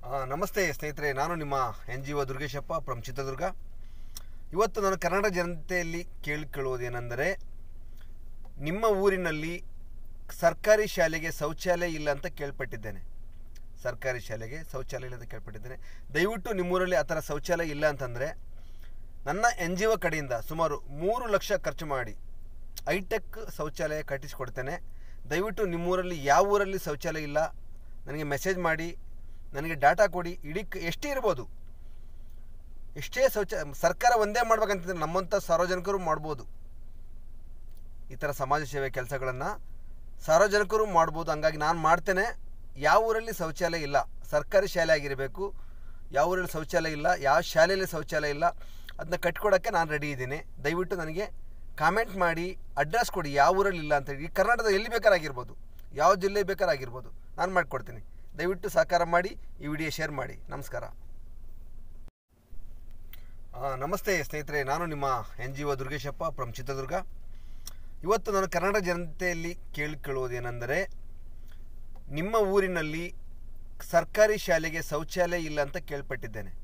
ನಮಸ್ತೆ ಸ್ನೇಹಿತರೆ, ನಾನು ನಿಮ್ಮ NGO ದುರ್ಗೇಶಪ್ಪ ಫ್ರಮ್ ಚಿತ್ರದುರ್ಗ. ಇವತ್ತು ನಾನು ಕನ್ನಡ ಜನತೆಯಲ್ಲಿ ಕೇಳಿಕೊಳ್ಳುವುದೇನೆಂದರೆ, ನಿಮ್ಮ ಊರಿನಲ್ಲಿ ಸರ್ಕಾರಿ ಶಾಲೆಗೆ ಶೌಚಾಲಯ ಇಲ್ಲ ಅಂತ ಕೇಳ್ಪಟ್ಟಿದ್ದೇನೆ. ದಯವಿಟ್ಟು ನಿಮ್ಮೂರಲ್ಲಿ ಆ ಥರ ಶೌಚಾಲಯ ಇಲ್ಲ ಅಂತಂದರೆ ನನ್ನ NGO ಕಡೆಯಿಂದ ಸುಮಾರು 3 ಲಕ್ಷ ಖರ್ಚು ಮಾಡಿ ಹೈಟೆಕ್ ಶೌಚಾಲಯ ಕಟ್ಟಿಸಿಕೊಡ್ತೇನೆ. ದಯವಿಟ್ಟು ನಿಮ್ಮೂರಲ್ಲಿ ಯಾವ ಊರಲ್ಲಿ ಶೌಚಾಲಯ ಇಲ್ಲ ನನಗೆ ಮೆಸೇಜ್ ಮಾಡಿ, ನನಗೆ ಡಾಟಾ ಕೊಡಿ. ಎಷ್ಟೇ ಇರ್ಬೋದು, ಎಷ್ಟೇ ಸರ್ಕಾರ ಒಂದೇ ಮಾಡ್ಬೇಕಂತಿದ್ರೆ ನಮ್ಮಂಥ ಸಾರ್ವಜನಿಕರು ಮಾಡ್ಬೋದು. ಈ ಥರ ಸಮಾಜ ಸೇವೆ ಕೆಲಸಗಳನ್ನು ಸಾರ್ವಜನಿಕರು ಮಾಡ್ಬೋದು. ಹಂಗಾಗಿ ನಾನು ಮಾಡ್ತೇನೆ. ಯಾವ ಊರಲ್ಲಿ ಶೌಚಾಲಯ ಇಲ್ಲ, ಸರ್ಕಾರಿ ಶಾಲೆ ಆಗಿರಬೇಕು. ಯಾವ ಊರಲ್ಲಿ ಶೌಚಾಲಯ ಇಲ್ಲ, ಯಾವ ಶಾಲೆಯಲ್ಲಿ ಶೌಚಾಲಯ ಇಲ್ಲ, ಅದನ್ನ ಕಟ್ಕೊಡೋಕ್ಕೆ ನಾನು ರೆಡಿ ಇದ್ದೀನಿ. ದಯವಿಟ್ಟು ನನಗೆ ಕಾಮೆಂಟ್ ಮಾಡಿ, ಅಡ್ರೆಸ್ ಕೊಡಿ ಯಾವ ಊರಲ್ಲಿ ಇಲ್ಲ ಅಂತೇಳಿ. ಈ ಕರ್ನಾಟಕದ ಎಲ್ಲಿ ಬೇಕಾರಾಗಿರ್ಬೋದು, ಯಾವ ಜಿಲ್ಲೆ ಬೇಕಾರಾಗಿರ್ಬೋದು, ನಾನು ಮಾಡಿಕೊಡ್ತೀನಿ. ದಯವಿಟ್ಟು ಸಹಕಾರ ಮಾಡಿ, ಈ ವಿಡಿಯೋ ಶೇರ್ ಮಾಡಿ. ನಮಸ್ಕಾರ. ನಮಸ್ತೆ ಸ್ನೇಹಿತರೆ, ನಾನು ನಿಮ್ಮ NGO ದುರ್ಗೇಶಪ್ಪ ಫ್ರಮ್ ಚಿತ್ರದುರ್ಗ. ಇವತ್ತು ನಾನು ಕನ್ನಡ ಜನತೆಯಲ್ಲಿ ಕೇಳಿಕೊಳ್ಳುವುದೇನೆಂದರೆ, ನಿಮ್ಮ ಊರಿನಲ್ಲಿ ಸರ್ಕಾರಿ ಶಾಲೆಗೆ ಶೌಚಾಲಯ ಇಲ್ಲ ಅಂತ ಕೇಳ್ಪಟ್ಟಿದ್ದೇನೆ.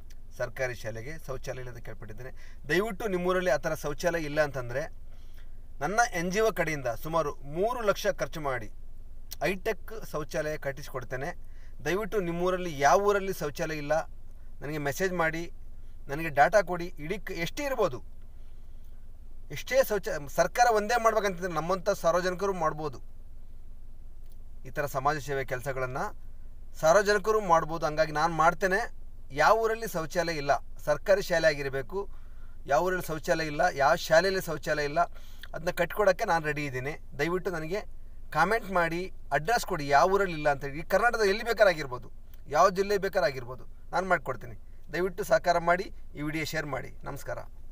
ದಯವಿಟ್ಟು ನಿಮ್ಮೂರಲ್ಲಿ ಆ ಥರ ಶೌಚಾಲಯ ಇಲ್ಲ ಅಂತಂದರೆ ನನ್ನ NGO ಕಡೆಯಿಂದ ಸುಮಾರು 3 ಲಕ್ಷ ಖರ್ಚು ಮಾಡಿ ಹೈಟೆಕ್ ಶೌಚಾಲಯ ಕಟ್ಟಿಸಿಕೊಡ್ತೇನೆ. ದಯವಿಟ್ಟು ನಿಮ್ಮೂರಲ್ಲಿ ಯಾವ ಊರಲ್ಲಿ ಶೌಚಾಲಯ ಇಲ್ಲ ನನಗೆ ಮೆಸೇಜ್ ಮಾಡಿ, ನನಗೆ ಡಾಟಾ ಕೊಡಿ. ಎಷ್ಟೇ ಇರ್ಬೋದು, ಎಷ್ಟೇ ಸರ್ಕಾರ ಒಂದೇ ಮಾಡ್ಬೇಕಂತಿದ್ರೆ ನಮ್ಮಂಥ ಸಾರ್ವಜನಿಕರು ಮಾಡ್ಬೋದು. ಈ ಥರ ಸಮಾಜ ಸೇವೆ ಕೆಲಸಗಳನ್ನು ಸಾರ್ವಜನಿಕರು ಮಾಡ್ಬೋದು. ಹಂಗಾಗಿ ನಾನು ಮಾಡ್ತೇನೆ. ಯಾವ ಊರಲ್ಲಿ ಶೌಚಾಲಯ ಇಲ್ಲ, ಸರ್ಕಾರಿ ಶಾಲೆ ಆಗಿರಬೇಕು. ಯಾವ ಊರಲ್ಲಿ ಶೌಚಾಲಯ ಇಲ್ಲ, ಯಾವ ಶಾಲೆಯಲ್ಲಿ ಶೌಚಾಲಯ ಇಲ್ಲ, ಅದನ್ನ ಕಟ್ಕೊಡೋಕ್ಕೆ ನಾನು ರೆಡಿ ಇದ್ದೀನಿ. ದಯವಿಟ್ಟು ನನಗೆ ಕಾಮೆಂಟ್ ಮಾಡಿ, ಅಡ್ರೆಸ್ ಕೊಡಿ ಯಾವ ಊರಲ್ಲಿ ಇಲ್ಲ ಅಂತೇಳಿ. ಈ ಕರ್ನಾಟಕದ ಎಲ್ಲಿ ಬೇಕಾರಾಗಿರ್ಬೋದು, ಯಾವ ಜಿಲ್ಲೆ ಬೇಕಾರಾಗಿರ್ಬೋದು, ನಾನು ಮಾಡಿಕೊಡ್ತೀನಿ. ದಯವಿಟ್ಟು ಸಹಕಾರ ಮಾಡಿ, ಈ ವಿಡಿಯೋ ಶೇರ್ ಮಾಡಿ. ನಮಸ್ಕಾರ.